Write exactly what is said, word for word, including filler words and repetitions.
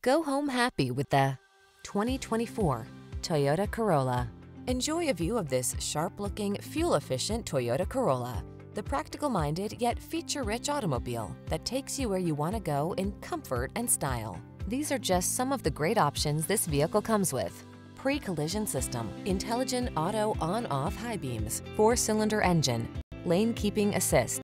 Go home happy with the twenty twenty-four Toyota Corolla. Enjoy a view of this sharp-looking, fuel-efficient Toyota Corolla, the practical-minded yet feature-rich automobile that takes you where you want to go in comfort and style. These are just some of the great options this vehicle comes with: pre-collision system, intelligent auto on-off high beams, four-cylinder engine, lane keeping assist,